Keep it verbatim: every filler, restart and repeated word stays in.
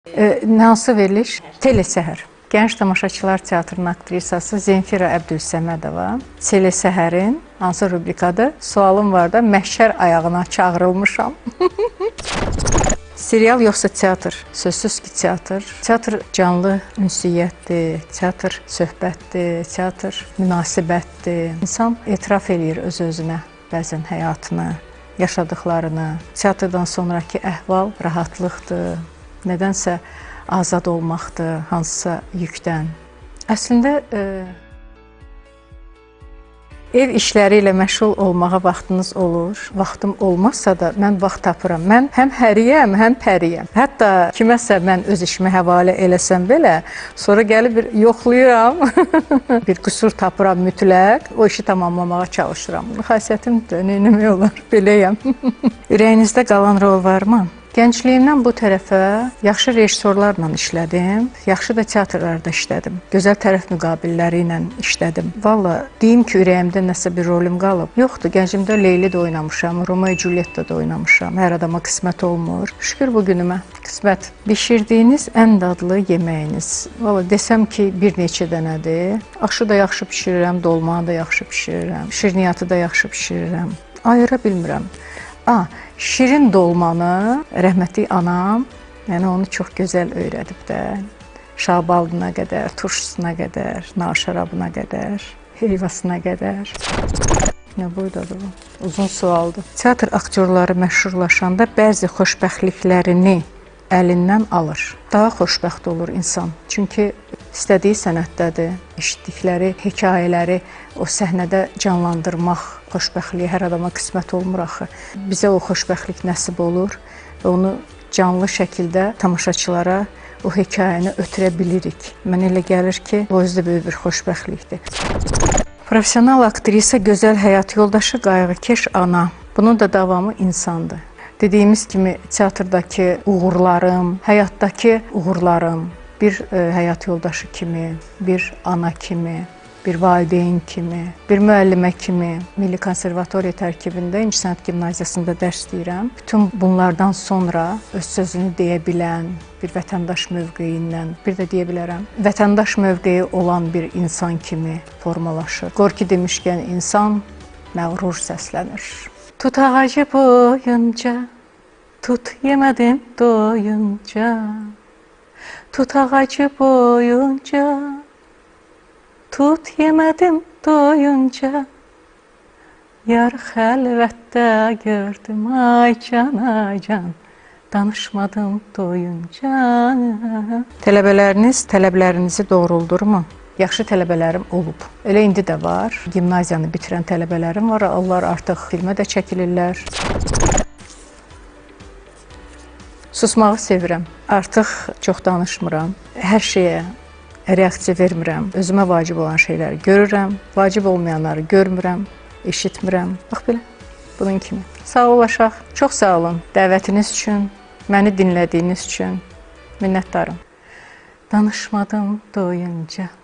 E, hansı veriliş? Telesəhər. Gənc Tamaşaçılar Teatrının aktrisası Zemfira Əbdülsəmədova. Telesəhərin hansı rubrikadır? Sualım var da, məhşər ayağına çağırılmışam. Serial yoxsa teatr? Sözsüz ki, teatr. Teatr canlı ünsiyyətdir, teatr söhbətdir, teatr münasibətdir. İnsan etiraf eləyir öz-özünə bəzən həyatını, yaşadıqlarını. Teatrdan sonraki əhval rahatlıqdır, nədənsə azad olmaqdır, hansısa yükdən. Əslində, e, ev işləri ilə məşğul olmağa vaxtınız olur. Vaxtım olmazsa da mən vaxt tapıram. Mən həm həriyəm, həm pəriyəm. Hətta kiməsə mən öz işimi həvalə eləsəm belə, sonra gəlib bir yoxlayıram, bir qüsur tapıram mütləq, o işi tamamlamağa çalışıram. Bu xasiyyətimdir, neyləmək olar, beləyəm. Ürəyinizdə qalan rol varmı? Gəncliyimdən bu tərəfə yaxşı rejissorlarla işlədim, yaxşı da teatrlarda işlədim. Gözəl tərəf müqabilləri ilə işlədim. Valla deyim ki, ürəyimdə nəsə bir rolum qalıb. Yoxdur, gəncimdə Leyli də oynamışam, Romeo Julietta da oynamışam. Hər adama qismət olmur. Şükür bu günümə qismət. Bişirdiyiniz ən dadlı yeməyiniz. Valla desəm ki, bir neçə dənədir. Aşı da yaxşı bişirirəm, dolmanı da yaxşı bişirirəm, şirniyyatı da yaxşı bişirirəm. Ayıra bilmirəm. A, şirin dolmanı rəhmətli anam, yəni onu çox gözəl öyrədib də. Şalbaldına qədər, turşusuna qədər, nar şərabına qədər, heyvasına qədər. Nə boydadır bu? Uzun sualdır. Teatr aktyorları məşhurlaşanda bəzi xoşbəxtliklərini əlindən alır. Daha xoşbəxt olur insan. Çünki istədiyi sənətdədir, eşitdikləri hekayələri o səhnədə canlandırmaq xoşbəxtliyi hər adama qismət olmur axı. Bizə o xoşbəxtlik nəsib olur və onu canlı şəkildə tamaşaçılara o hekayəni ötürə bilirik. Mənə elə gəlir ki, o özü də böyük bir xoşbəxtlikdir. Professional aktrisa, gözəl həyat yoldaşı, qayğıkeş ana. Bunun da davamı insandır. Dediyimiz kimi teatrdakı uğurlarım, həyatdakı uğurlarım, bir e, həyat yoldaşı kimi, bir ana kimi, bir valideyn kimi, bir müəllimə kimi Milli Konservatoriya tərkibində İncəsənət Gimnaziyasında dərs deyirəm. Bütün bunlardan sonra öz sözünü deyə bilən bir vətəndaş mövqeyindən, bir də deyə bilərəm, vətəndaş mövqeyi olan bir insan kimi formalaşır. Gorki demişkən insan məğrur səslənir. Tut ağacı boyunca, tut yemədim doyunca, tut ağacı boyunca, tut yemədim doyunca, yar xəlvətdə gördüm, ay can, ay can, danışmadım doyunca. Tələbələriniz tələblərinizi doğruldurmu? Yaxşı tələbələrim olub. Elə indi də var. Gimnaziyanı bitirən tələbələrim var. Onlar artıq filmə də çəkilirlər. Susmağı sevirəm. Artıq çox danışmıram. Hər şeyə reaksiya vermirəm. Özümə vacib olan şeyləri görürəm. Vacib olmayanları görmürəm, eşitmirəm. Bax belə, bunun kimi. Sağ olaşaq. Çox sağ olun dəvətiniz üçün, məni dinlədiyiniz üçün minnətdarım. Danışmadım doyunca.